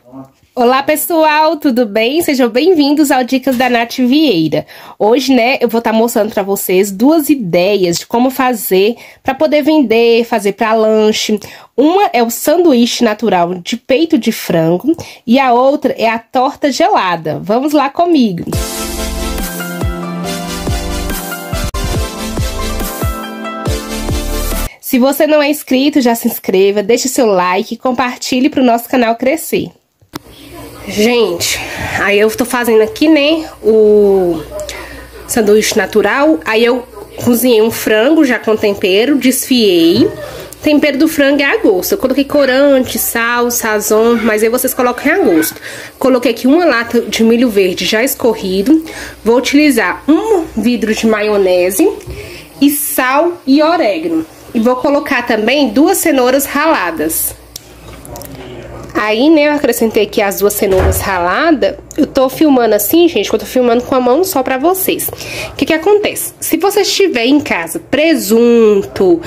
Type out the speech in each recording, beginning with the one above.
Olá pessoal, tudo bem? Sejam bem-vindos ao Dicas da Nath Vieira. Hoje, eu vou estar mostrando para vocês duas ideias de como fazer para poder vender, fazer para lanche. Uma é o sanduíche natural de peito de frango e a outra é a torta gelada. Vamos lá comigo! Se você não é inscrito, já se inscreva, deixe seu like e compartilhe para o nosso canal crescer. Gente, aí eu tô fazendo aqui, o sanduíche natural. Aí eu cozinhei um frango já com tempero, desfiei. Tempero do frango é a gosto. Eu coloquei corante, sal, sazon, mas aí vocês colocam a gosto. Coloquei aqui uma lata de milho verde já escorrido. Vou utilizar um vidro de maionese e sal e orégano. E vou colocar também 2 cenouras raladas. Aí, eu acrescentei aqui as 2 cenouras raladas. Eu tô filmando assim, gente, que eu tô filmando com a mão só pra vocês. O que acontece? Se vocês tiverem em casa presunto,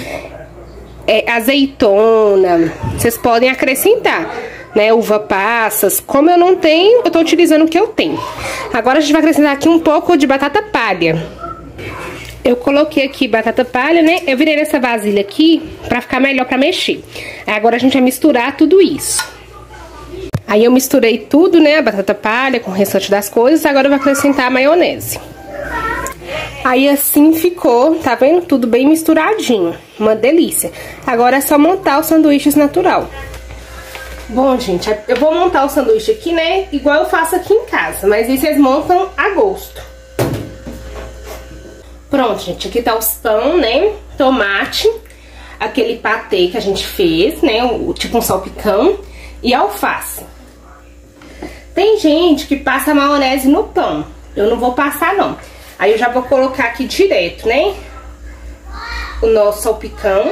azeitona, vocês podem acrescentar, uva passas. Como eu não tenho, eu tô utilizando o que eu tenho. Agora a gente vai acrescentar aqui um pouco de batata palha. Eu coloquei aqui batata palha, Eu virei nessa vasilha aqui pra ficar melhor pra mexer. Agora a gente vai misturar tudo isso. Aí eu misturei tudo, a batata palha com o restante das coisas. Agora eu vou acrescentar a maionese. Aí assim ficou, tá vendo? Tudo bem misturadinho. Uma delícia. Agora é só montar os sanduíches natural. Bom, gente, eu vou montar o sanduíche aqui, igual eu faço aqui em casa. Mas aí vocês montam a gosto. Pronto, gente, aqui tá os pão, tomate, aquele patê que a gente fez, tipo um salpicão e alface. Tem gente que passa maionese no pão, eu não vou passar não. Aí eu já vou colocar aqui direto, o nosso salpicão.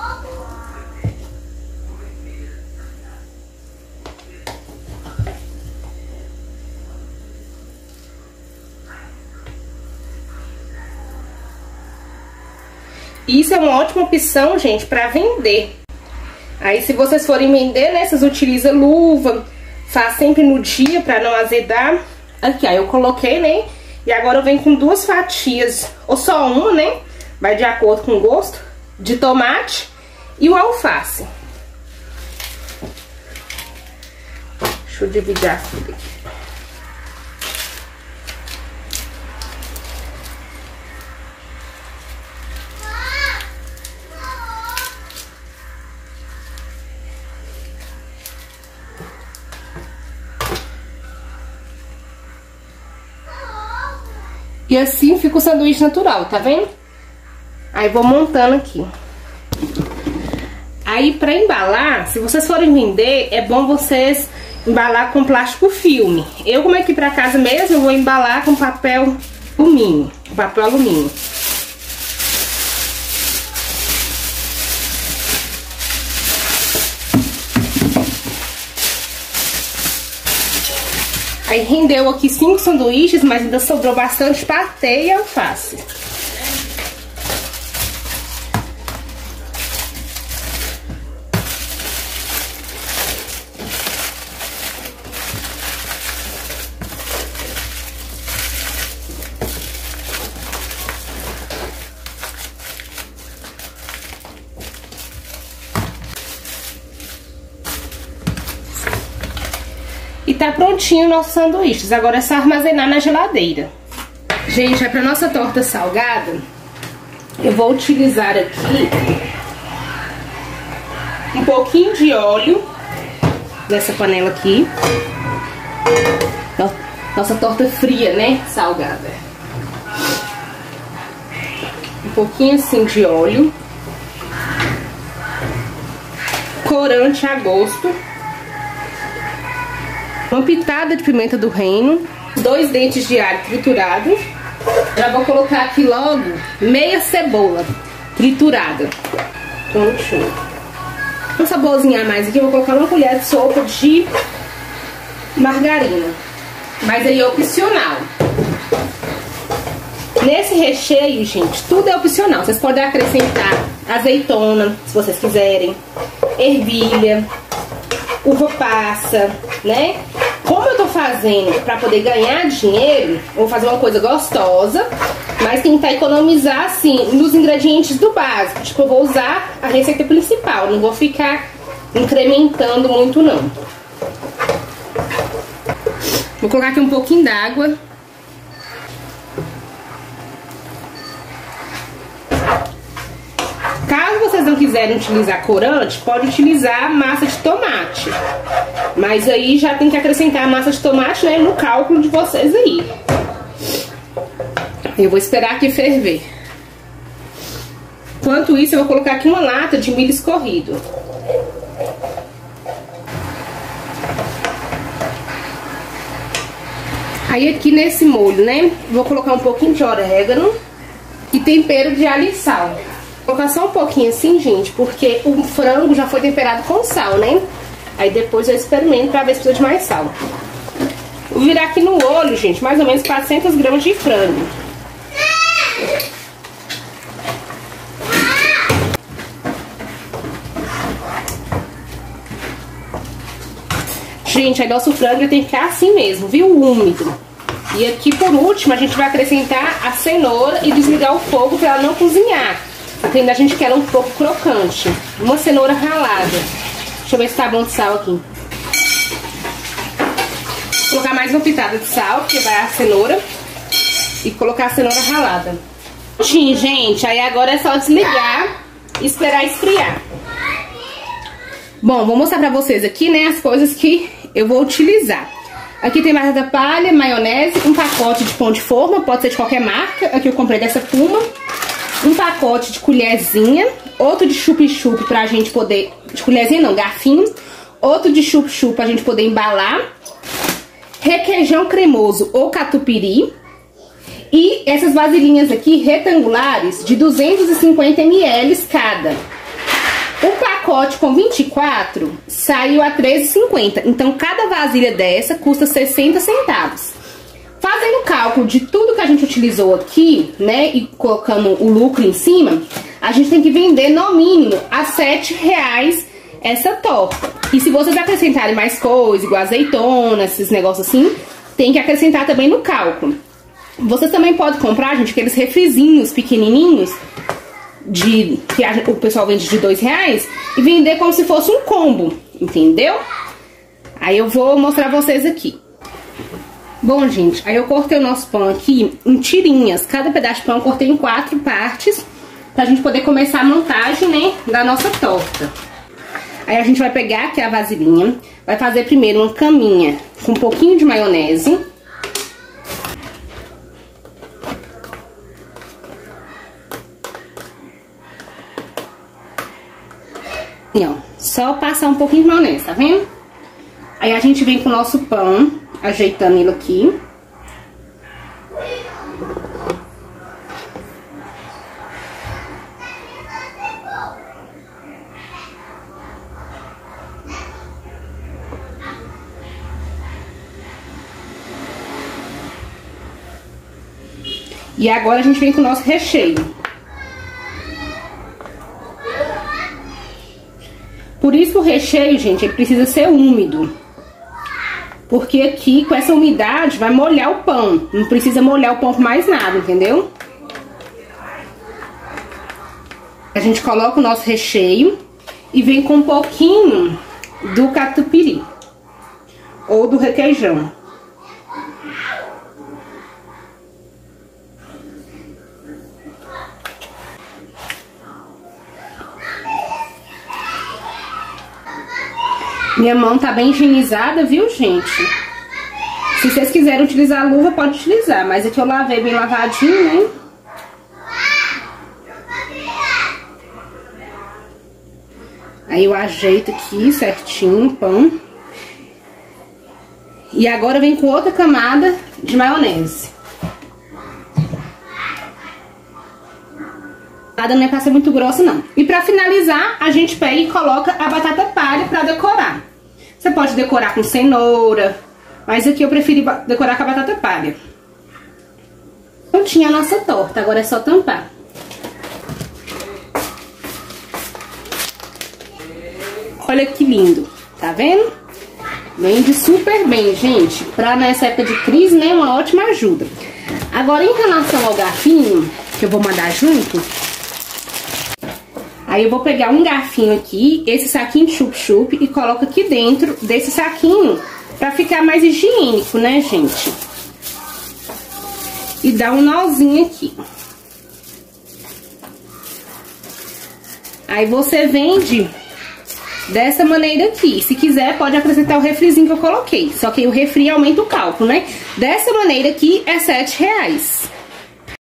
Isso é uma ótima opção, gente, pra vender. Aí, se vocês forem vender, vocês utilizam luva. Faz sempre no dia pra não azedar. Aqui, ó, eu coloquei, E agora eu venho com 2 fatias, ou só uma, Vai de acordo com o gosto, de tomate e o alface. Deixa eu dividir a folha aqui. E assim fica o sanduíche natural, tá vendo? Aí vou montando aqui. Aí pra embalar, se vocês forem vender, é bom vocês embalar com plástico filme. Eu, como é aqui pra casa mesmo, eu vou embalar com papel alumínio. Papel alumínio. Aí rendeu aqui 5 sanduíches, mas ainda sobrou bastante patê e alface. E tá prontinho o nosso sanduíches. Agora é só armazenar na geladeira. Gente, pra nossa torta salgada, eu vou utilizar aqui um pouquinho de óleo nessa panela aqui. Nossa torta fria, salgada. Um pouquinho assim de óleo. Corante a gosto. Uma pitada de pimenta do reino, 2 dentes de alho triturado. Já vou colocar aqui logo meia cebola triturada. Pronto. Um saborzinho a mais aqui, eu vou colocar 1 colher de sopa de margarina. Mas aí é opcional. Nesse recheio, gente, tudo é opcional. Vocês podem acrescentar azeitona, se vocês quiserem, ervilha, uva passa, né? Como eu tô fazendo pra poder ganhar dinheiro, vou fazer uma coisa gostosa, mas tentar economizar, assim, nos ingredientes do básico. Tipo, eu vou usar a receita principal, não vou ficar incrementando muito, não. Vou colocar aqui um pouquinho d'água. Caso vocês não quiserem utilizar corante, pode utilizar massa de tomate. Mas aí já tem que acrescentar a massa de tomate, né, no cálculo de vocês aí. Eu vou esperar aqui ferver. Enquanto isso, eu vou colocar aqui uma lata de milho escorrido. Aí aqui nesse molho, né, vou colocar um pouquinho de orégano e tempero de alho e sal. Vou colocar só um pouquinho assim, gente, porque o frango já foi temperado com sal, né? Aí depois eu experimento pra ver se precisa de mais sal. Vou virar aqui no olho, gente, mais ou menos 400 gramas de frango. Gente, aí nosso frango tem que ficar assim mesmo, viu? Úmido. E aqui por último a gente vai acrescentar a cenoura e desligar o fogo pra ela não cozinhar. Porque ainda a gente quer ela um pouco crocante. Uma cenoura ralada. Deixa eu ver se tá bom de sal aqui. Vou colocar mais uma pitada de sal, porque vai a cenoura. E colocar a cenoura ralada. Sim, gente, aí agora é só desligar e esperar esfriar. Bom, vou mostrar pra vocês aqui, né, as coisas que eu vou utilizar. Aqui tem batata palha, maionese, um pacote de pão de forma, pode ser de qualquer marca. Aqui eu comprei dessa Puma. Um pacote de colherzinha, outro de chup-chup pra gente poder... De colherzinha não, garfinho. Outro de chup-chup pra gente poder embalar. Requeijão cremoso ou catupiry. E essas vasilhinhas aqui retangulares de 250 ml cada. O pacote com 24 saiu a R$13,50. Então cada vasilha dessa custa 60 centavos. Fazendo o cálculo de tudo que a gente utilizou aqui, né, e colocando o lucro em cima, a gente tem que vender no mínimo a R$7 essa torta. E se vocês acrescentarem mais coisas, igual azeitona, esses negócios assim, tem que acrescentar também no cálculo. Vocês também podem comprar, gente, aqueles refrizinhos pequenininhos, que o pessoal vende de R$2, e vender como se fosse um combo, entendeu? Aí eu vou mostrar vocês aqui. Bom, gente, aí eu cortei o nosso pão aqui em tirinhas. Cada pedaço de pão eu cortei em 4 partes, pra gente poder começar a montagem, né, da nossa torta. Aí a gente vai pegar aqui a vasilhinha, vai fazer primeiro uma caminha com um pouquinho de maionese. E, ó, só passar um pouquinho de maionese, tá vendo? Aí a gente vem com o nosso pão, ajeitando ele aqui. E agora a gente vem com o nosso recheio. Por isso o recheio, gente, ele precisa ser úmido. Porque aqui, com essa umidade, vai molhar o pão. Não precisa molhar o pão com mais nada, entendeu? A gente coloca o nosso recheio e vem com um pouquinho do catupiry. Ou do requeijão. Minha mão tá bem higienizada, viu, gente? Se vocês quiserem utilizar a luva, pode utilizar. Mas aqui eu lavei bem lavadinho, né? Aí eu ajeito aqui certinho o pão. E agora vem com outra camada de maionese. Nada não é pra ser muito grossa, não. E pra finalizar, a gente pega e coloca a batata palha pra decorar. Você pode decorar com cenoura, mas aqui eu preferi decorar com a batata palha. Então tinha a nossa torta, agora é só tampar. Olha que lindo. Tá vendo? Vende super bem, gente. Pra nessa época de crise, né? Uma ótima ajuda. Agora, em relação ao garfinho, que eu vou mandar junto. Aí eu vou pegar um garfinho aqui, esse saquinho de chup-chup, e coloco aqui dentro desse saquinho, pra ficar mais higiênico, né, gente? E dá um nozinho aqui. Aí você vende dessa maneira aqui. Se quiser, pode acrescentar o refrizinho que eu coloquei. Só que o refri aumenta o cálculo, né? Dessa maneira aqui é R$7.